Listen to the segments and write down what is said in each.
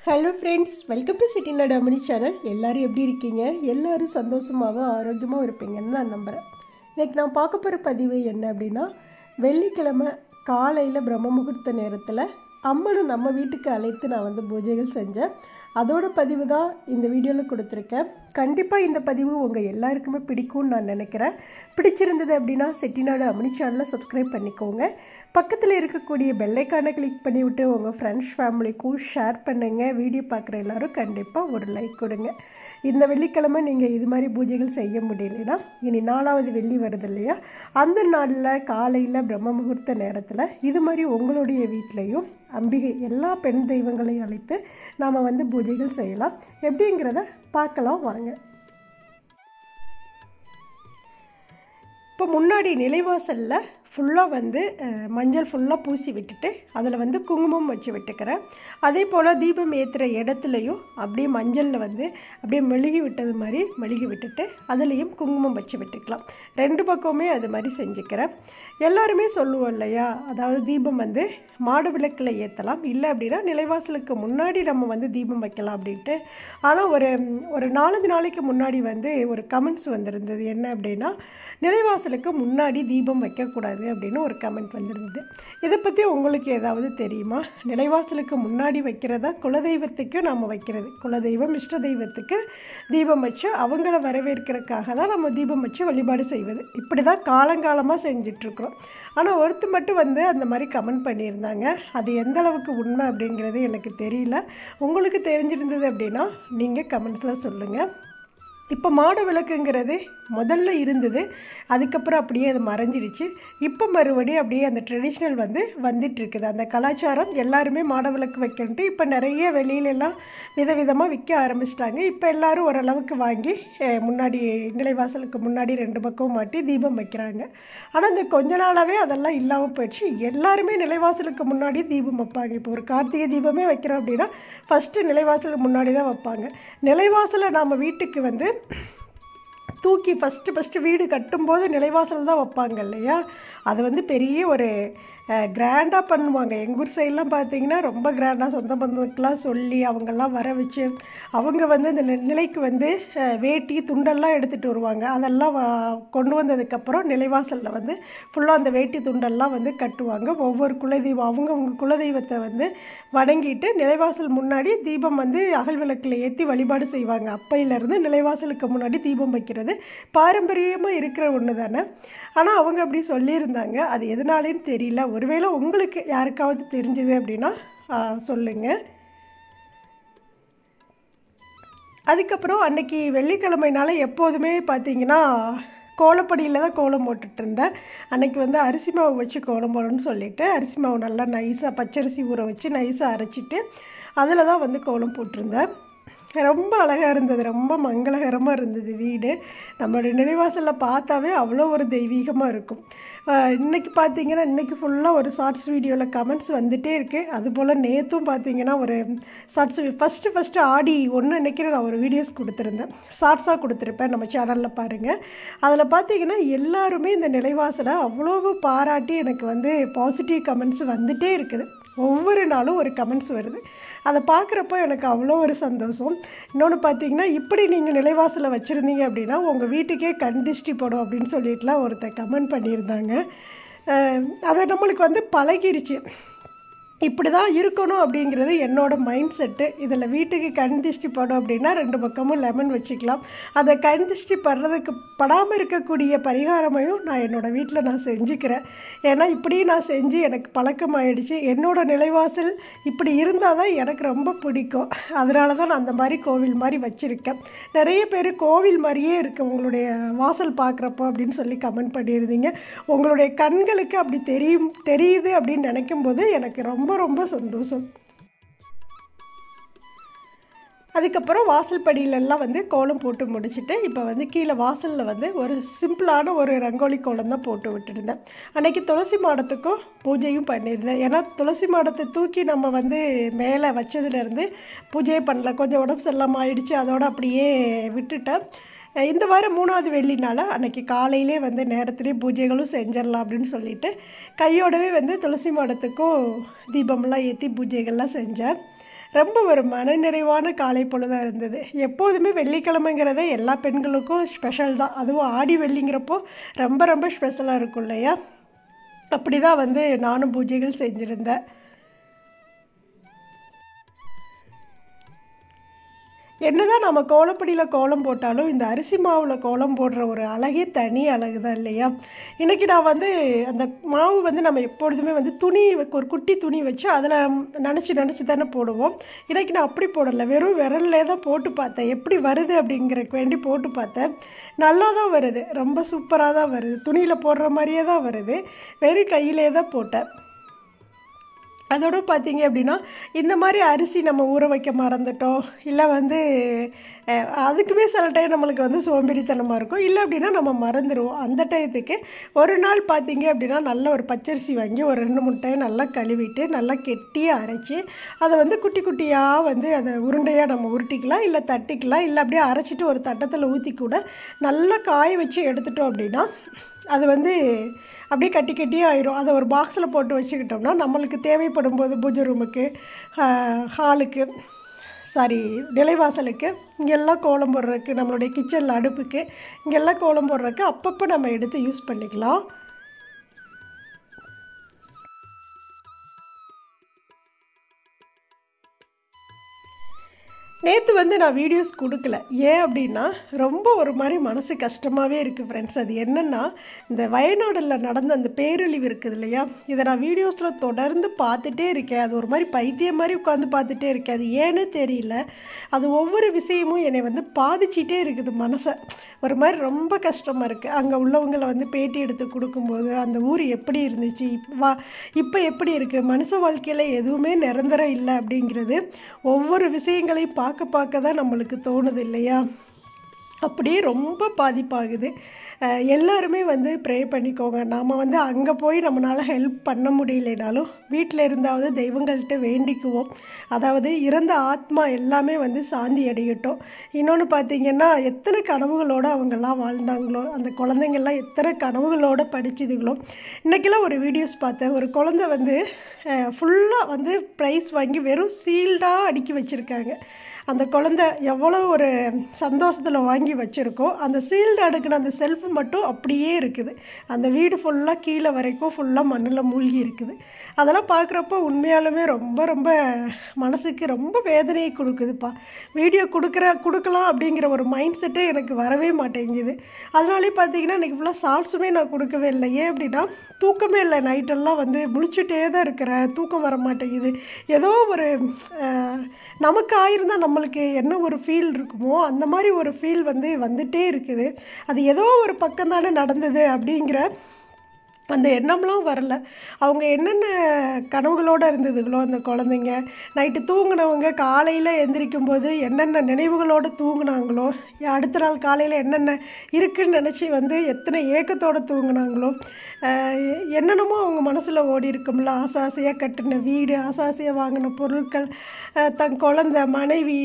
Hello friends, welcome to Chettinad Ammani channel. எல்லோரும் எப்படி இருக்கீங்க? எல்லோரும் சந்தோஷமாகவும் ஆரோக்கியமாகவும் இருப்பீங்கன்னு நான் நம்புகிறேன். இன்றைக்கி நான் பார்க்க போகிற பதிவு என்ன அப்படின்னா, வெள்ளிக்கிழமை காலையில் பிரம்ம முகூர்த்த நேரத்தில் அம்மனை நம்ம வீட்டுக்கு அழைத்து நான் பூஜைகள் செஞ்சேன். அதோட பதிவு தான் இந்த வீடியோவில் கொடுத்துருக்கேன். கண்டிப்பாக இந்த பதிவு உங்கள் எல்லாருக்குமே பிடிக்கும்னு நான் நினைக்கிறேன். பிடிச்சிருந்தது அப்படின்னா செட்டிநாடு அம்மணி சேனலை சப்ஸ்கிரைப் பண்ணிக்கோங்க. பக்கத்தில் இருக்கக்கூடிய பெல் ஐக்கானை கிளிக் பண்ணிவிட்டு உங்கள் ஃப்ரெண்ட்ஸ் ஃபேமிலிக்கும் ஷேர் பண்ணுங்கள். வீடியோ பார்க்குற எல்லோரும் கண்டிப்பாக ஒரு லைக் கொடுங்க. இந்த வெள்ளிக்கிழமை நீங்கள் இது மாதிரி பூஜைகள் செய்ய முடியலைன்னா இனி 4வது வெள்ளி வருது இல்லையா, அந்த நாளில் காலையில் பிரம்ம முகூர்த்த நேரத்தில் இது மாதிரி உங்களுடைய வீட்லேயும் அம்பிகை எல்லா பெண் தெய்வங்களையும் அழைத்து நாம் பூஜைகள் செய்யலாம். எப்படிங்கிறத பார்க்கலாம் வாங்க. இப்போ முன்னாடி நிலைவாசலில் ஃபுல்லாக மஞ்சள் ஃபுல்லாக பூசி விட்டுட்டு அதில் குங்குமம் வச்சு விட்டுக்கிறேன். அதே போல் தீபம் ஏற்றுற இடத்துலையும் அப்படியே மஞ்சளில் அப்படியே மெழுகி விட்டது மாதிரி மெழுகி விட்டுட்டு அதுலேயும் குங்குமம் வச்சு விட்டுக்கலாம். 2 பக்கமே அது மாதிரி செஞ்சுக்கிறேன். எல்லாருமே சொல்லுவோம் இல்லையா, அதாவது தீபம் மாடு விளக்கில் ஏற்றலாம், இல்லை அப்படின்னா நிலைவாசலுக்கு முன்னாடி நம்ம தீபம் வைக்கலாம் அப்படின்ட்டு. ஆனால் ஒரு 4 நாளைக்கு முன்னாடி ஒரு கமெண்ட்ஸ் வந்திருந்தது. என்ன அப்படின்னா, நிலைவாசலுக்கு முன்னாடி தீபம் வைக்கக்கூடாது அப்படின்னு ஒரு கமெண்ட் வந்திருந்தது. இதை பற்றி உங்களுக்கு ஏதாவது தெரியுமா? நிலைவாசலுக்கு முன்னாடி வைக்கிறதா குலதெய்வத்துக்கு நம்ம வைக்கிறது. குலதெய்வம் இஷ்ட தெய்வத்துக்கு தீபம் வச்சு அவங்கள வரவேற்கிறதுக்காக தான் நம்ம தீபம் வச்சு வழிபாடு செய்வது. இப்படி தான் காலங்காலமாக செஞ்சிட்ருக்குறோம். ஆனால் ஒருத்தர் மட்டும் அந்த மாதிரி கமெண்ட் பண்ணியிருந்தாங்க. அது எந்த அளவுக்கு உண்மை அப்படிங்கிறது எனக்கு தெரியல. உங்களுக்கு தெரிஞ்சிருந்தது அப்படின்னா நீங்கள் கமெண்ட்ஸில் சொல்லுங்கள். இப்போ மாடு விளக்குங்கிறது முதல்ல இருந்தது, அதுக்கப்புறம் அப்படியே அது மறைஞ்சிடுச்சு. இப்போ மறுபடியும் அப்படியே அந்த ட்ரெடிஷ்னல் வந்துட்டுருக்குது. அந்த கலாச்சாரம் எல்லாருமே மாடு விளக்கு வைக்கணுன்ட்டு இப்போ நிறைய வெளியிலெல்லாம் விதவிதமாக விற்க ஆரம்பிச்சிட்டாங்க. இப்போ எல்லோரும் ஓரளவுக்கு வாங்கி முன்னாடி நிலைவாசலுக்கு முன்னாடி 2 பக்கம் மாட்டி தீபம் வைக்கிறாங்க. ஆனால் இந்த கொஞ்ச நாளாகவே அதெல்லாம் இல்லாமல் போயிடுச்சு. எல்லாருமே நிலைவாசலுக்கு முன்னாடி தீபம் வைப்பாங்க. இப்போ ஒரு கார்த்திகை தீபமே வைக்கிறோம் அப்படின்னா ஃபஸ்ட்டு நிலைவாசலுக்கு முன்னாடி தான் வைப்பாங்க. நிலைவாசலை நாம் வீட்டுக்கு தூக்கி ஃபஸ்ட்டு வீடு கட்டும்போது நிலைவாசல் தான் வைப்பாங்க இல்லையா. அது பெரிய ஒரு கிராண்டாக பண்ணுவாங்க. எங்கள் ஊர் சைடெலாம் பார்த்திங்கன்னா ரொம்ப கிராண்டாக சொந்த பந்தத்துக்கெலாம் சொல்லி அவங்கெல்லாம் வர வச்சு அவங்க இந்த நிலைக்கு வேட்டி துண்டெல்லாம் எடுத்துகிட்டு வருவாங்க. அதெல்லாம் கொண்டு வந்ததுக்கப்புறம் நிலைவாசலில் ஃபுல்லாக அந்த வேட்டி துண்டெல்லாம் கட்டுவாங்க. ஒவ்வொரு குலதெய்வம் அவங்க குலதெய்வத்தை வணங்கிட்டு நிலைவாசல் முன்னாடி தீபம் அகல் விளக்கில் ஏற்றி வழிபாடு செய்வாங்க. அப்பையிலேருந்து நிலைவாசலுக்கு முன்னாடி தீபம் வைக்கிறது பாரம்பரியமாக இருக்கிற ஒன்று தானே. ஆனால் அவங்க அப்படி சொல்லியிருந்தாங்க. அது எதனாலேன்னு தெரியல. ஒருவேளை உங்களுக்கு யாருக்காவது தெரிஞ்சுது அப்படின்னா சொல்லுங்கள். அதுக்கப்புறம் அன்றைக்கி வெள்ளிக்கிழமைனால எப்போதுமே பார்த்திங்கன்னா கோலப்படியில் தான் கோலம் போட்டுட்டு இருந்தேன். அன்றைக்கி அரிசி மாவு வச்சு கோலம் போடணும்னு சொல்லிவிட்டு அரிசி மாவு நல்லா நைஸாக பச்சரிசி ஊற வச்சு நைஸாக அரைச்சிட்டு அதில் தான் கோலம் போட்டிருந்தேன். ரொம்ப அழகாக இருந்தது, ரொம்ப மங்களகரமாக இருந்தது. வீடு நம்மளுடைய நிலைவாசலில் பார்த்தாவே அவ்வளோ ஒரு தெய்வீகமாக இருக்கும். இன்றைக்கி பார்த்திங்கன்னா இன்றைக்கி ஃபுல்லாக ஒரு ஷார்ட்ஸ் வீடியோவில் கமெண்ட்ஸ் வந்துகிட்டே இருக்குது. அதுபோல் நேற்றும் பார்த்திங்கன்னா ஒரு ஷார்ட்ஸ் ஃபஸ்ட்டு ஆடி 1 அன்றைக்கி நான் ஒரு வீடியோஸ் கொடுத்துருந்தேன். ஷார்ட்ஸாக கொடுத்துருப்பேன், நம்ம சேனலில் பாருங்கள். அதில் பார்த்திங்கன்னா எல்லாருமே இந்த நிலைவாசலை அவ்வளோ பாராட்டி எனக்கு பாசிட்டிவ் கமெண்ட்ஸ் வந்துகிட்டே இருக்குது. ஒவ்வொரு நாளும் ஒரு கமெண்ட்ஸ் வருது. அதை பார்க்குறப்போ எனக்கு அவ்வளோ ஒரு சந்தோஷம். இன்னொன்று பார்த்திங்கன்னா, இப்படி நீங்கள் நிலைவாசலை வச்சுருந்தீங்க அப்படின்னா உங்கள் வீட்டுக்கே கண் திருஷ்டி போடும் அப்படின்னு சொல்லிட்டுலாம் ஒருத்தர் கமெண்ட் பண்ணியிருந்தாங்க. அதை நம்மளுக்கு பழகிருச்சு. இப்படி தான் இருக்கணும் அப்படிங்கிறது என்னோடய மைண்ட் செட்டு. இதில் வீட்டுக்கு கண் திருஷ்டி படும் அப்படின்னா 2 பக்கமும் லெமன் வச்சுக்கலாம். அதை கண் திருஷ்டி படாமல் இருக்கக்கூடிய பரிகாரமையும் நான் என்னோடய வீட்டில் நான் செஞ்சுக்கிறேன். ஏன்னா இப்படி நான் செஞ்சு எனக்கு பழக்கமாயிடுச்சு. என்னோடய நிலைவாசல் இப்படி இருந்தால் தான் எனக்கு ரொம்ப பிடிக்கும். அதனால தான் நான் அந்த மாதிரி கோவில் மாதிரி வச்சுருக்கேன். நிறைய பேர் கோவில் மாதிரியே இருக்குது உங்களுடைய வாசல் பார்க்குறப்போ அப்படின்னு சொல்லி கமெண்ட் பண்ணியிருந்தீங்க. உங்களுடைய கண்களுக்கு அப்படி தெரியுது அப்படின்னு நினைக்கும்போது எனக்கு ரொம்ப ரொம்ப சந்தோஷம். அதுக்கப்புறம் வாசல் படியிலெல்லாம் கோலம் போட்டு முடிச்சுட்டு இப்போ கீழே வாசலில் ஒரு சிம்பிளான ஒரு ரங்கோலி கோலம் தான் போட்டு விட்டுருந்தேன். அன்றைக்கி துளசி மாடத்துக்கும் பூஜையும் பண்ணியிருந்தேன். ஏன்னா துளசி மாடத்தை தூக்கி நம்ம மேலே வச்சதுலேருந்து பூஜையே பண்ணல. கொஞ்சம் உடம்பு சரியில்லாமல் ஆயிடுச்சு, அதோடு அப்படியே விட்டுட்டேன். இந்த வாரம் 3வது வெள்ளினால அன்றைக்கி காலையிலே நேரத்துலேயே பூஜைகளும் செஞ்சிடலாம் அப்படின்னு சொல்லிட்டு கையோடவே துளசி மாடத்துக்கும் தீபம்லாம் ஏற்றி பூஜைகள்லாம் செஞ்சேன். ரொம்ப ஒரு மனநிறைவான காலை பொழுதாக இருந்தது. எப்போதுமே வெள்ளிக்கிழமைங்கிறதே எல்லா பெண்களுக்கும் ஸ்பெஷல் தான். அதுவும் ஆடி வெள்ளிங்கிறப்போ ரொம்ப ரொம்ப ஸ்பெஷலாக இருக்கும் இல்லையா? அப்படி தான் வந்து நானும் பூஜைகள் செஞ்சுருந்தேன். என்னதான் நம்ம கோலப்பொடியில் கோலம் போட்டாலும் இந்த அரிசி மாவில் கோலம் போடுற ஒரு அழகே தனி அழகு தான் இல்லையா? இன்றைக்கி நான் வந்து அந்த மாவு வந்து நம்ம எப்பொழுதுமே வந்து துணி, ஒரு குட்டி துணி வச்சு அதில் நினச்சி தானே போடுவோம். இன்றைக்கி நான் அப்படி போடலை, வெறும் விரல்லே தான் போட்டு பார்த்தேன். எப்படி வருது அப்படிங்கிறக்கு வேண்டி போட்டு பார்த்தேன். நல்லா தான் வருது, ரொம்ப சூப்பராக தான் வருது. துணியில் போடுற மாதிரியே தான் வருது. வெறும் கையிலே தான் போட்டேன். அதோடு பார்த்தீங்க அப்படின்னா, இந்த மாதிரி அரிசி நம்ம ஊற வைக்க மறந்துட்டோம், இல்லை வந்து அதுக்குமே சில டைம் நம்மளுக்கு வந்து சோம்பேறித்தனமாக இருக்கும். இல்லை அப்படின்னா நம்ம மறந்துடுவோம். அந்த டயத்துக்கு ஒரு நாள் பார்த்தீங்க அப்படின்னா நல்ல ஒரு பச்சரிசி வாங்கி ஒரு 2-3 டைம் நல்லா கழுவிட்டு நல்லா கெட்டியாக அரைச்சி அதை வந்து குட்டி குட்டியாக வந்து அதை உருண்டையாக நம்ம உருட்டிக்கலாம், இல்லை தட்டிக்கலாம், இல்லை அப்படியே அரைச்சிட்டு ஒரு தட்டத்தில் ஊற்றி கூட நல்லா காய வச்சு எடுத்துட்டோம் அப்படின்னா அது வந்து அப்படியே கட்டி கட்டியே ஆயிரும். அதை ஒரு பாக்ஸில் போட்டு வச்சுக்கிட்டோம்னா நம்மளுக்கு தேவைப்படும் போது பூஜை ரூமுக்கு, ஹாலுக்கு, நிலைவாசலுக்கு, இங்கெல்லாம் கோலம் போடுறதுக்கு, நம்மளுடைய கிச்சனில் அடுப்புக்கு, இங்கெல்லாம் கோலம் போடுறதுக்கு அப்பப்போ நம்ம எடுத்து யூஸ் பண்ணிக்கலாம். நேற்று வந்து நான் வீடியோஸ் கொடுக்கல. ஏன் அப்படின்னா ரொம்ப ஒரு மாதிரி மனசு கஷ்டமாகவே இருக்குது ஃப்ரெண்ட்ஸ். அது என்னென்னா, இந்த வயநாடில் நடந்த அந்த பேரழிவு இருக்குது இல்லையா, இதை நான் வீடியோஸில் தொடர்ந்து பார்த்துட்டே இருக்கேன். அது ஒரு மாதிரி பைத்தியம் மாதிரி உட்காந்து பார்த்துட்டே இருக்கேன். அது ஏன்னு தெரியல, அது ஒவ்வொரு விஷயமும் என்னை வந்து பாதிச்சிட்டே இருக்குது மனசை. ஒரு மாதிரி ரொம்ப கஷ்டமாக இருக்குது. அங்கே உள்ளவங்களை வந்து பேட்டி எடுத்து கொடுக்கும்போது அந்த ஊர் எப்படி இருந்துச்சு, இப்போ எப்படி இருக்குது, மனுஷ வாழ்க்கையில் எதுவுமே நிரந்தரம் இல்லை அப்படிங்கிறது ஒவ்வொரு விஷயங்களையும் பார்க்க தான் நம்மளுக்கு தோணுது இல்லையா? அப்படியே ரொம்ப பாதிப்பாகுது. எல்லாருமே வந்து ப்ரே பண்ணிக்கோங்க. நாம் வந்து அங்கே போய் நம்மளால் ஹெல்ப் பண்ண முடியலைனாலும் வீட்டில் இருந்தாவது தெய்வங்கள்கிட்ட வேண்டிக்குவோம். அதாவது இறந்த ஆத்மா எல்லாமே வந்து சாந்தி அடையட்டும். இன்னொன்று பார்த்திங்கன்னா, எத்தனை கனவுகளோடு அவங்கெல்லாம் வாழ்ந்தாங்களோ, அந்த குழந்தைங்கள்லாம் எத்தனை கனவுகளோடு படிச்சுதுங்களோ. இன்றைக்கெல்லாம் ஒரு வீடியோஸ் பார்த்தேன். ஒரு குழந்தை வந்து ஃபுல்லாக வந்து ப்ரைஸ் வாங்கி வெறும் சீல்டாக அடுக்கி வச்சுருக்காங்க. அந்த குழந்தை எவ்வளோ ஒரு சந்தோஷத்தில் வாங்கி வச்சுருக்கோம். அந்த சீல்டு அடுக்கின அந்த செல்ஃபு மட்டும் அப்படியே இருக்குது. அந்த வீடு ஃபுல்லாக கீழே வரைக்கும் ஃபுல்லாக மண்ணில் மூழ்கி இருக்குது. அதெல்லாம் பார்க்குறப்போ உண்மையாலுமே ரொம்ப ரொம்ப மனசுக்கு ரொம்ப வேதனையை கொடுக்குதுப்பா. வீடியோ கொடுக்கலாம் அப்படிங்கிற ஒரு மைண்ட் செட்டே எனக்கு வரவே மாட்டேங்குது. அதனாலே பார்த்தீங்கன்னா இன்றைக்கி ஃபுல்லாக ஷார்ட்ஸுமே நான் கொடுக்கவே இல்லை. ஏன் அப்படின்னா தூக்கமே இல்லை. நைட்டெல்லாம் வந்து முழிச்சுட்டே தான் இருக்கிறேன், தூக்கம் வர மாட்டேங்குது. ஏதோ ஒரு நமக்கு ஆயிருந்தால் நம்மளுக்கு என்ன ஒரு ஃபீல் இருக்குமோ அந்த மாதிரி ஒரு ஃபீல் வந்து வந்துகிட்டே இருக்குது. அது ஏதோ ஒரு பக்கம் தானே நடந்தது அப்படிங்கிற அந்த எண்ணம்லாம் வரல. அவங்க என்னென்ன கனவுகளோடு இருந்ததுங்களோ அந்த குழந்தைங்க, நைட்டு தூங்கினவங்க காலையில் எந்திரிக்கும் போது என்னென்ன நினைவுகளோடு தூங்கினாங்களோ, அடுத்த நாள் காலையில் என்னென்ன இருக்குதுன்னு நினச்சி வந்து எத்தனை ஏக்கத்தோடு தூங்கினாங்களோ, என்னென்னமோ அவங்க மனசில் ஓடி இருக்கும்ல. ஆசாசையாக கட்டின வீடு, ஆசாசையாக வாங்கின பொருட்கள், தன் குழந்தை, மனைவி,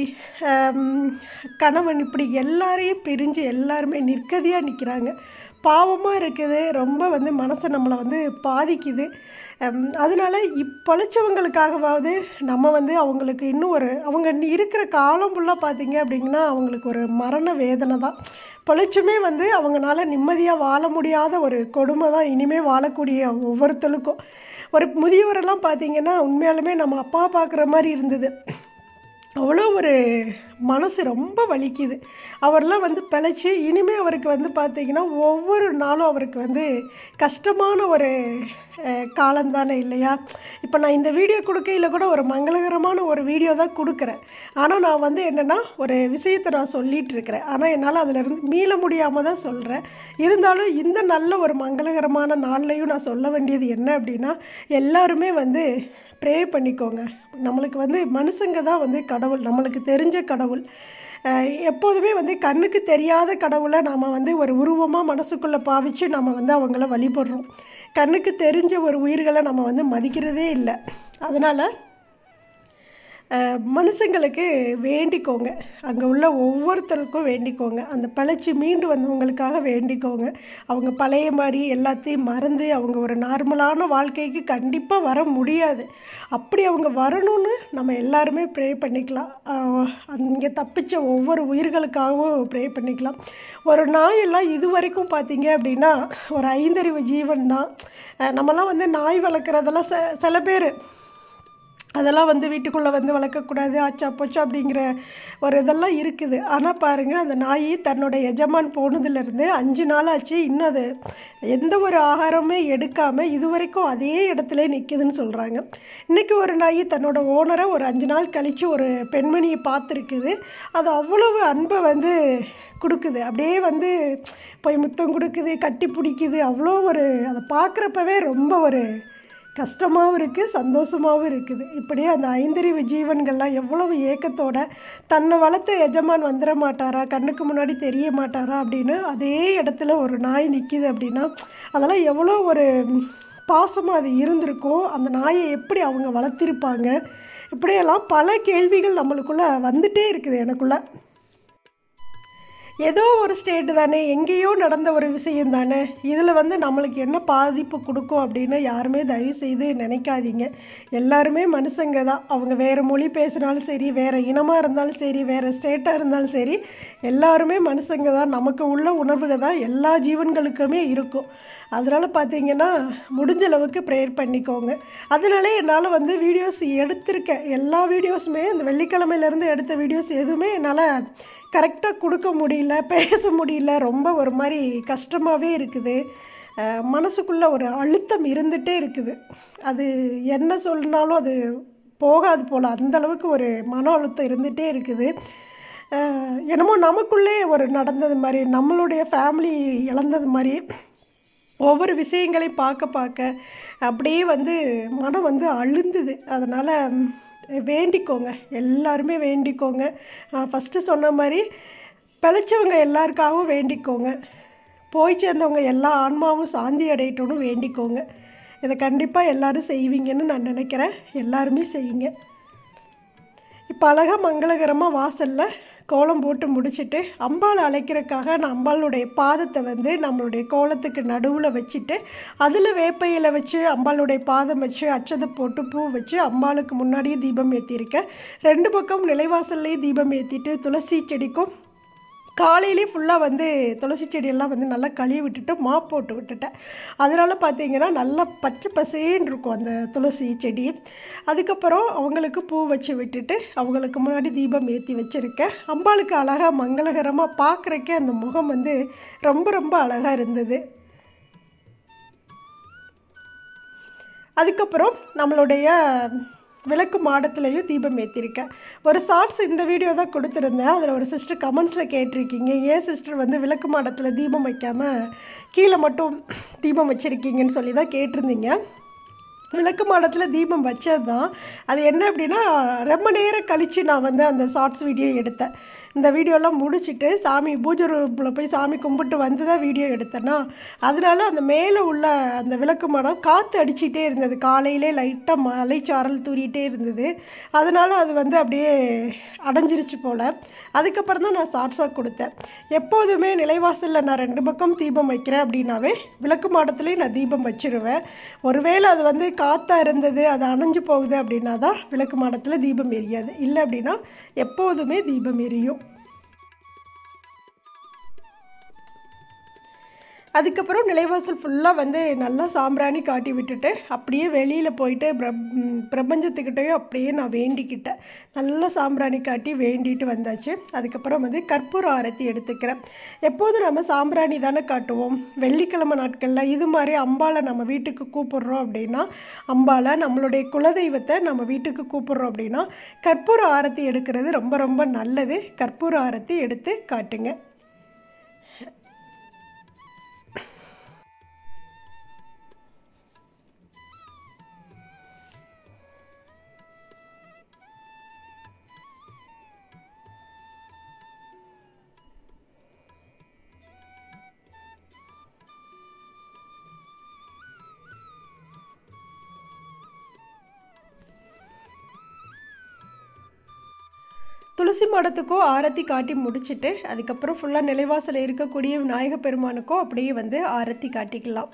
கணவன், இப்படி எல்லாரையும் பிரிஞ்சு எல்லாருமே நிற்கதியாக நிற்கிறாங்க. பாவமாக இருக்குது. ரொம்ப வந்து மனசை நம்மளை வந்து பாதிக்குது. அதனால் பொழைச்சவங்களுக்காகவாவது நம்ம வந்து அவங்களுக்கு இன்னும் அவங்க இருக்கிற காலம் ஃபுல்லாக பார்த்திங்க அப்படிங்கன்னா அவங்களுக்கு ஒரு மரண வேதனை தான். பொழைச்சுமே வந்து அவங்களால நிம்மதியாக வாழ முடியாத ஒரு கொடுமை தான் இனிமேல் வாழக்கூடிய ஒவ்வொருத்தருக்கும். ஒரு முதியவரெல்லாம் பார்த்திங்கன்னா உண்மையாலுமே நம்ம அப்பா பார்க்குற மாதிரி இருந்தது. அவ்வளோ ஒரு மனசு ரொம்ப வலிக்குது. அவரெல்லாம் வந்து பிழைச்சி இனிமேல் அவருக்கு வந்து பார்த்திங்கன்னா ஒவ்வொரு நாளும் அவருக்கு வந்து கஷ்டமான ஒரு காலந்தானே இல்லையா? இப்போ நான் இந்த வீடியோ கொடுக்கையில் கூட ஒரு மங்களகரமான ஒரு வீடியோ தான் கொடுக்குறேன். ஆனால் நான் வந்து என்னென்னா ஒரு விஷயத்தை நான் சொல்லிகிட்டு இருக்கிறேன். ஆனால் என்னால் அதிலிருந்து மீள முடியாமல் தான் சொல்கிறேன். இருந்தாலும் இந்த நல்ல ஒரு மங்களகரமான நாள்லையும் நான் சொல்ல வேண்டியது என்ன அப்படின்னா, எல்லாருமே வந்து ப்ரே பண்ணிக்கோங்க. நம்மளுக்கு வந்து மனுஷங்க தான் வந்து கடவுள், நம்மளுக்கு தெரிஞ்ச கடவுள். எப்போதுமே வந்து கண்ணுக்கு தெரியாத கடவுளை நாம் வந்து ஒரு உருவமாக மனசுக்குள்ளே பாவித்து நம்ம வந்து அவங்கள வழிபடுறோம். கண்ணுக்கு தெரிஞ்ச ஒரு உயிர்களை நம்ம வந்து மதிக்கிறதே இல்லை. அதனால் மனுஷங்களுக்கு வேண்டிக்கோங்க, அங்கே உள்ள ஒவ்வொருத்தருக்கும் வேண்டிக்கோங்க, அந்த பிழைச்சி மீண்டு வந்தவங்களுக்காக வேண்டிக்கோங்க. அவங்க பழைய மாதிரி எல்லாத்தையும் மறந்து அவங்க ஒரு நார்மலான வாழ்க்கைக்கு கண்டிப்பாக வர முடியாது. அப்படி அவங்க வரணும்னு நம்ம எல்லாருமே ப்ரே பண்ணிக்கலாம். அங்கே தப்பிச்ச ஒவ்வொரு உயிர்களுக்காகவும் ப்ரே பண்ணிக்கலாம். ஒரு நாயெல்லாம் இது வரைக்கும் பார்த்தீங்க அப்படின்னா ஒரு 5 அறிவு ஜீவன் தான். நம்மலாம் வந்து நாய் வளர்க்குறதெல்லாம் சில பேர் அதெல்லாம் வந்து வீட்டுக்குள்ளே வந்து வளர்க்கக்கூடாது, ஆச்சா போச்சா அப்படிங்கிற ஒரு இதெல்லாம் இருக்குது. ஆனால் பாருங்கள், அந்த நாய் தன்னோட எஜமான் போனதுலேருந்து 5 நாள் ஆச்சு, இன்னும் அது எந்த ஒரு ஆகாரமே எடுக்காமல் இது வரைக்கும் அதே இடத்துல நிற்கிதுன்னு சொல்கிறாங்க. இன்றைக்கி ஒரு நாய் தன்னோட ஓனரை ஒரு 5 நாள் கழித்து ஒரு பெண்மணியை பார்த்துருக்குது. அது அவ்வளவு அன்பை வந்து கொடுக்குது, அப்படியே வந்து போய் முத்தம் கொடுக்குது, கட்டி பிடிக்குது. அவ்வளோ ஒரு அதை பார்க்குறப்பவே ரொம்ப ஒரு கஷ்டமாகவும் இருக்குது, சந்தோஷமாகவும் இருக்குது. இப்படியே அந்த 5 அறிவு ஜீவன்கள்லாம் எவ்வளவு ஏக்கத்தோட தன்னை வளர்த்த எஜமான் வந்துட மாட்டாரா, கண்ணுக்கு முன்னாடி தெரிய மாட்டாரா அப்படின்னு அதே இடத்துல ஒரு நாய் நிற்கிது அப்படின்னா அதெல்லாம் எவ்வளோ ஒரு பாசமாக அது இருந்திருக்கும். அந்த நாயை எப்படி அவங்க வளர்த்திருப்பாங்க, இப்படியெல்லாம் பல கேள்விகள் நம்மளுக்குள்ளே வந்துகிட்டே இருக்குது எனக்குள்ளே. ஏதோ ஒரு ஸ்டேட்டு தானே, எங்கேயோ நடந்த ஒரு விஷயம் தானே, இதில் வந்து நம்மளுக்கு என்ன பாதிப்பு கொடுக்கும் அப்படின்னு யாருமே தயவு செய்து நினைக்காதீங்க. எல்லாருமே மனுஷங்க தான். அவங்க வேறு மொழி பேசினாலும் சரி, வேறு இனமாக இருந்தாலும் சரி, வேறு ஸ்டேட்டாக இருந்தாலும் சரி, எல்லாருமே மனுஷங்க தான். நமக்கு உள்ள உணர்வுகள் தான் எல்லா ஜீவன்களுக்குமே இருக்கும். அதனால் பார்த்தீங்கன்னா முடிஞ்ச அளவுக்கு ப்ரேயர் பண்ணிக்கோங்க. அதனாலே என்னால் வந்து வீடியோஸ் எடுத்திருக்கேன். எல்லா வீடியோஸுமே இந்த வெள்ளிக்கிழமையிலேருந்து எடுத்த வீடியோஸ் எதுவுமே என்னால் கரெக்டாக கொடுக்க முடியல, பேச முடியல. ரொம்ப ஒரு மாதிரி கஷ்டமாகவே இருக்குது. மனசுக்குள்ளே ஒரு அழுத்தம் இருந்துகிட்டே இருக்குது. அது என்ன சொன்னாலும் அது போகாது போல், அந்தளவுக்கு ஒரு மன அழுத்தம் இருந்துகிட்டே இருக்குது. என்னமோ நமக்குள்ளே ஒரு நடந்தது மாதிரி, நம்மளுடைய ஃபேமிலி இழந்தது மாதிரி ஒவ்வொரு விஷயங்களையும் பார்க்க பார்க்க அப்படியே வந்து மனம் வந்து அழுந்துது. அதனால் வேண்டிக்கோங்க, எல்லாருமே வேண்டிக்கோங்க. ஃபஸ்ட்டு சொன்ன மாதிரி பிழைச்சவங்க எல்லாருக்காகவும் வேண்டிக்கோங்க. போய் சேர்ந்தவங்க எல்லா ஆன்மாவும் சாந்தி அடையட்டும்னு வேண்டிக்கோங்க. இதை கண்டிப்பாக எல்லோரும் செய்வீங்கன்னு நான் நினைக்கிறேன். எல்லாருமே செய்யுங்க. இப்போ அழகாக மங்களகரமாக வாசலில் கோலம் போட்டு முடிச்சுட்டு அம்பாளை அழைக்கிறதுக்காக நான் அம்பாளுடைய பாதத்தை வந்து நம்மளுடைய கோலத்துக்கு நடுவில் வச்சுட்டு அதில் வேப்பையில் வச்சு அம்பாளுடைய பாதம் வச்சு அட்சதை போட்டு பூ வச்சு அம்பாளுக்கு முன்னாடியே தீபம் ஏற்றிருக்கேன். 2 பக்கம் நிலைவாசல்லையும் தீபம் ஏற்றிட்டு துளசி செடிக்கும் காலையிலே ஃபுல்லாக வந்து துளசி செடியெல்லாம் வந்து நல்லா கழுவி விட்டுட்டு மாப் போட்டு விட்டுட்டேன். அதனால் பார்த்தீங்கன்னா நல்லா பச்சை பசேன்னு இருக்கும் அந்த துளசி செடி. அதுக்கப்புறம் அவங்களுக்கு பூ வச்சு விட்டுட்டு அவங்களுக்கு முன்னாடி தீபம் ஏற்றி வச்சுருக்கேன். அம்பாளுக்கு அழகாக மங்களகரமாக பார்க்குறக்கே அந்த முகம் வந்து ரொம்ப ரொம்ப அழகாக இருந்தது. அதுக்கப்புறம் நம்மளுடைய விளக்கு மாடத்துலேயும் தீபம் ஏற்றிருக்கேன். ஒரு ஷார்ட்ஸ் இந்த வீடியோ தான் கொடுத்துருந்தேன். அதில் ஒரு சிஸ்டர் கமெண்ட்ஸில் கேட்டிருக்கீங்க, ஏன் சிஸ்டர் வந்து விளக்கு மாடத்தில் தீபம் வைக்காமல் கீழே மட்டும் தீபம் வச்சுருக்கீங்கன்னு சொல்லி தான் கேட்டிருந்தீங்க. விளக்கு மாடத்தில் தீபம் வச்சது தான். அது என்ன அப்படின்னா ரொம்ப நேரம் கழித்து நான் வந்து அந்த ஷார்ட்ஸ் வீடியோ எடுத்தேன். இந்த வீடியோலாம் முடிச்சுட்டு சாமி பூஜை ரூமில் போய் சாமி கும்பிட்டு வந்து தான் வீடியோ எடுத்தேன்னா, அதனால அந்த மேலே உள்ள அந்த விளக்கு மாடம் காற்று அடிச்சிட்டே இருந்தது. காலையிலே லைட்டாக மலைச்சாரல் தூரிகிட்டே இருந்தது. அதனால் அது வந்து அப்படியே அடைஞ்சிருச்சு போல். அதுக்கப்புறம் தான் நான் ஷார்ட்ஸாக கொடுத்தேன். எப்போதுமே நிலைவாசலில் நான் 2 பக்கம் தீபம் வைக்கிறேன் அப்படின்னாவே விளக்கு மாடத்துலேயும் நான் தீபம் வச்சுருவேன். ஒருவேளை அது வந்து காற்றா இருந்தது, அது அணைஞ்சு போகுது அப்படின்னா தான் விளக்கு மாடத்தில் தீபம் எரியாது. இல்லை அப்படின்னா எப்போதுமே தீபம் எரியும். அதுக்கப்புறம் நிலைவாசல் ஃபுல்லாக வந்து நல்லா சாம்பிராணி காட்டி விட்டுட்டு அப்படியே வெளியில் போயிட்டு பிரபஞ்சத்துக்கிட்டேயும் அப்படியே நான் வேண்டிக்கிட்டேன். நல்லா சாம்பிராணி காட்டி வேண்டிட்டு வந்தாச்சு. அதுக்கப்புறம் வந்து கற்பூர ஆரத்தி எடுத்துக்கிறேன். எப்போதும் நம்ம சாம்பிராணி தானே காட்டுவோம். வெள்ளிக்கிழமை நாட்களில் இது மாதிரி அம்பாளை நம்ம வீட்டுக்கு கூப்பிட்றோம் அப்படின்னா, அம்பாளை நம்மளுடைய குலதெய்வத்தை நம்ம வீட்டுக்கு கூப்பிட்றோம் அப்படின்னா கற்பூர ஆரத்தி எடுக்கிறது ரொம்ப ரொம்ப நல்லது. கற்பூர ஆரத்தி எடுத்து காட்டுங்க. துளசி மாடத்துக்கோ ஆரத்தி காட்டி முடிச்சுட்டு அதுக்கப்புறம் ஃபுல்லாக நிலைவாசலில் இருக்கக்கூடிய விநாயகப் பெருமானுக்கோ அப்படியே வந்து ஆரத்தி காட்டிக்கலாம்.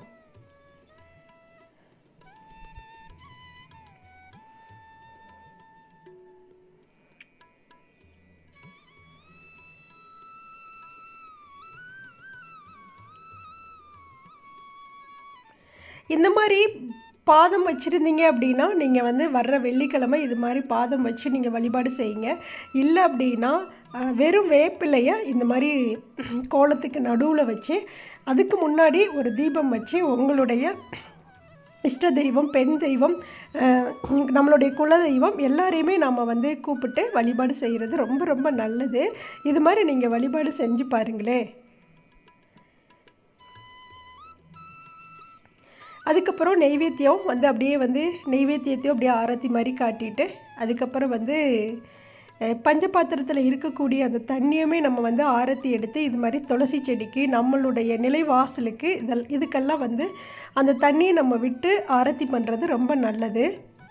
இந்த மாதிரி பாதம் வச்சுருந்தீங்க அப்படின்னா நீங்கள் வந்து வர்ற வெள்ளிக்கிழமை இது மாதிரி பாதம் வச்சு நீங்கள் வழிபாடு செய்யுங்க. இல்லை அப்படின்னா வெறும் வேப்பிலையை இந்த மாதிரி கோலத்துக்கு நடுவில் வச்சு அதுக்கு முன்னாடி ஒரு தீபம் வச்சு உங்களுடைய இஷ்ட தெய்வம், பெண் தெய்வம், நம்மளுடைய குலதெய்வம் எல்லாரையுமே நம்ம வந்து கூப்பிட்டு வழிபாடு செய்கிறது ரொம்ப ரொம்ப நல்லது. இது மாதிரி நீங்கள் வழிபாடு செஞ்சு பாருங்களேன். அதுக்கப்புறம் நெய்வேத்தியம் வந்து அப்படியே வந்து நெய்வேத்தியத்தையும் அப்படியே ஆரத்தி மாதிரி காட்டிட்டு அதுக்கப்புறம் வந்து பஞ்சபாத்திரத்தில் இருக்கக்கூடிய அந்த தண்ணியுமே நம்ம வந்து ஆரத்தி எடுத்து இது மாதிரி துளசி செடிக்கு, நம்மளுடைய நிலைவாசலுக்கு இதுக்கெல்லாம் வந்து அந்த தண்ணியை நம்ம விட்டு ஆரத்தி பண்ணுறது ரொம்ப நல்லது.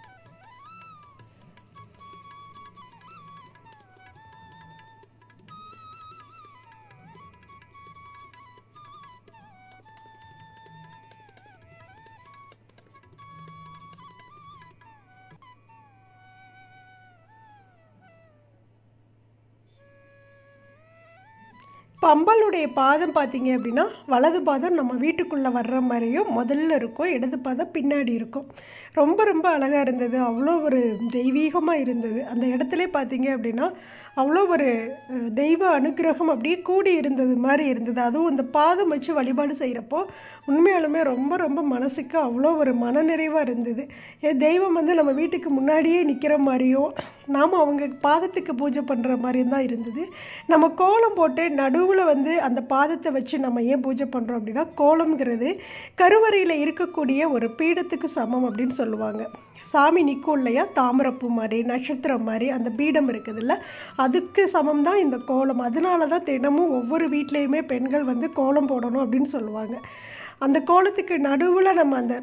இப்போ அம்பாளுடைய பாதம் பார்த்தீங்க அப்படின்னா வலது பாதம் நம்ம வீட்டுக்குள்ளே வர்ற மாதிரியும் முதல்ல இருக்கும், இடது பாதம் பின்னாடி இருக்கும். ரொம்ப ரொம்ப அழகாக இருந்தது, அவ்வளோ ஒரு தெய்வீகமாக இருந்தது. அந்த இடத்துல பார்த்தீங்க அப்படின்னா அவ்வளோ ஒரு தெய்வ அனுகிரகம் அப்படியே கூடி இருந்தது மாதிரி இருந்தது. அதுவும் இந்த பாதம் வச்சு வழிபாடு செய்கிறப்போ உண்மையாலுமே ரொம்ப ரொம்ப மனசுக்கு அவ்வளோ ஒரு மனநிறைவாக இருந்தது. தெய்வம் வந்து நம்ம வீட்டுக்கு முன்னாடியே நிற்கிற மாதிரியும் நாம் அவங்க பாதத்துக்கு பூஜை பண்ணுற மாதிரியும் தான் இருந்தது. நம்ம கோலம் போட்டு நடுவில் வந்து அந்த பாதத்தை வச்சு நம்ம ஏன் பூஜை பண்ணுறோம் அப்படின்னா, கோலம்ங்கிறது கருவறையில் இருக்கக்கூடிய ஒரு பீடத்துக்கு சமம் அப்படின்னு சொல்லுவாங்க. சாமி நிற்கும் இல்லையா, தாமரப்பூ மாதிரி நட்சத்திரம் மாதிரி அந்த பீடம் இருக்குதுல்ல, அதுக்கு சமம் தான் இந்த கோலம். அதனால தான் தினமும் ஒவ்வொரு வீட்லேயுமே பெண்கள் வந்து கோலம் போடணும் அப்படின்னு சொல்லுவாங்க. அந்த கோலத்துக்கு நடுவில் நம்ம அந்த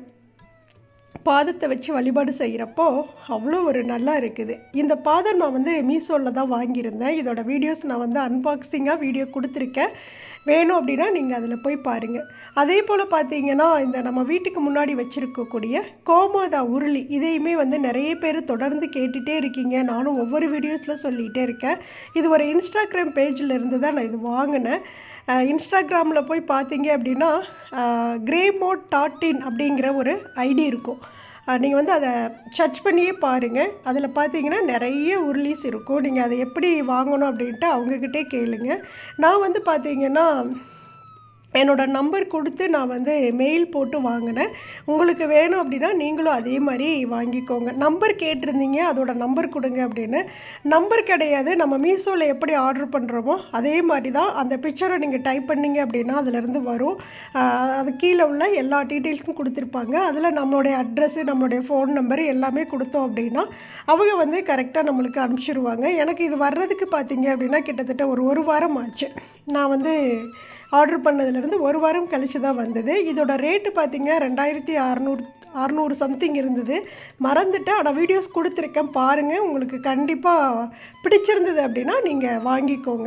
பாதத்தை வச்சு வழிபாடு செய்கிறப்போ அவ்வளோ ஒரு நல்லா இருக்குது. இந்த பாதம் நான் வந்து மீஷோவில் தான் வாங்கியிருந்தேன். இதோட வீடியோஸ் நான் வந்து அன்பாக்சிங்காக வீடியோ கொடுத்துருக்கேன். வேணும் அப்படின்னா நீங்கள் அதில் போய் பாருங்கள். அதே போல் பார்த்தீங்கன்னா இந்த நம்ம வீட்டுக்கு முன்னாடி வச்சுருக்கக்கூடிய கோமாதா உருளி, இதையுமே வந்து நிறைய பேர் தொடர்ந்து கேட்டுகிட்டே இருக்கீங்க. நானும் ஒவ்வொரு வீடியோஸில் சொல்லிகிட்டே இருக்கேன். இது ஒரு இன்ஸ்டாகிராம் பேஜில் இருந்து தான் நான் இது வாங்கினேன். இன்ஸ்டாகிராமில் போய் பார்த்தீங்க அப்படின்னா greymote.in அப்படிங்கிற ஒரு ஐடி இருக்கும். நீங்கள் வந்து அதை சர்ச் பண்ணியே பாருங்கள். அதில் பார்த்தீங்கன்னா நிறைய உருளிஸ் இருக்கும். நீங்கள் அதை எப்படி வாங்கணும் அப்படின்ட்டு அவங்கக்கிட்டே கேளுங்க. நான் வந்து பார்த்தீங்கன்னா என்னோடய நம்பர் கொடுத்து நான் வந்து மெயில் போட்டு வாங்கினேன். உங்களுக்கு வேணும் அப்படின்னா நீங்களும் அதே மாதிரி வாங்கிக்கோங்க. நம்பர் கேட்டிருந்தீங்க, அதோட நம்பர் கொடுங்க அப்படின்னு. நம்பர் கிடையாது, நம்ம மீஷோவில் எப்படி ஆர்டர் பண்ணுறோமோ அதே மாதிரி தான். அந்த பிக்சரை நீங்கள் டைப் பண்ணிங்க அப்படின்னா அதிலேருந்து வரும். அது கீழே உள்ள எல்லா டீட்டெயில்ஸும் கொடுத்துருப்பாங்க. அதில் நம்மளுடைய அட்ரெஸ்ஸு, நம்மளுடைய ஃபோன் நம்பரு எல்லாமே கொடுத்தோம் அப்படின்னா அவங்க வந்து கரெக்டாக நம்மளுக்கு அனுப்பிச்சிடுவாங்க. எனக்கு இது வர்றதுக்கு பார்த்தீங்க அப்படின்னா கிட்டத்தட்ட ஒரு வாரம் ஆச்சு. நான் வந்து ஆர்டர் பண்ணதுலேருந்து ஒரு வாரம் கழித்து தான் வந்தது. இதோட ரேட்டு பார்த்திங்கன்னா 2600 சம்திங் இருந்தது. மறந்துட்டேன், ஆனால் வீடியோஸ் கொடுத்துருக்கேன் பாருங்கள். உங்களுக்கு கண்டிப்பாக பிடிச்சிருந்தது அப்படின்னா நீங்கள் வாங்கிக்கோங்க.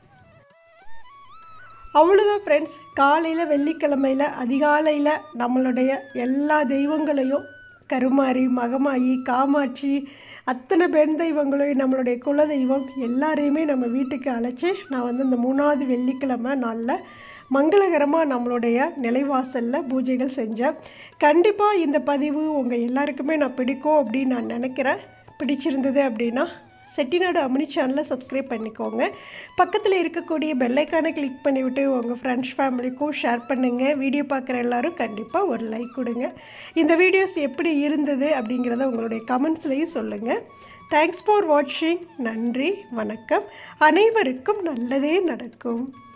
அவ்வளோதான் ஃப்ரெண்ட்ஸ். காலையில் வெள்ளிக்கிழமையில் அதிகாலையில் நம்மளுடைய எல்லா தெய்வங்களையும், கருமாரி, மகமாயி, காமாட்சி, அத்தனை பெண் தெய்வங்களையும், நம்மளுடைய குலதெய்வம் எல்லாரையுமே நம்ம வீட்டுக்கு அழைச்சி நான் வந்து இந்த 3வது வெள்ளிக்கிழமை நாளில் மங்களகரமாக நம்மளுடைய நிலைவாசலில் பூஜைகள் செஞ்சேன். கண்டிப்பாக இந்த பதிவு உங்கள் எல்லாருக்குமே நான் பிடிக்கும் அப்படின்னு நான் நினைக்கிறேன். பிடிச்சிருந்தது அப்படின்னா செட்டிநாடு அம்மணி சேனலை சப்ஸ்கிரைப் பண்ணிக்கோங்க. பக்கத்தில் இருக்கக்கூடிய பெல்லைக்கானை கிளிக் பண்ணிவிட்டு உங்கள் ஃப்ரெண்ட்ஸ் ஃபேமிலிக்கும் ஷேர் பண்ணுங்கள். வீடியோ பார்க்குற எல்லோரும் கண்டிப்பாக ஒரு லைக் கொடுங்க. இந்த வீடியோஸ் எப்படி இருந்தது அப்படிங்கிறத உங்களுடைய கமெண்ட்ஸ்லேயும் சொல்லுங்கள். தேங்க்ஸ் ஃபார் வாட்சிங். நன்றி, வணக்கம். அனைவருக்கும் நல்லதே நடக்கும்.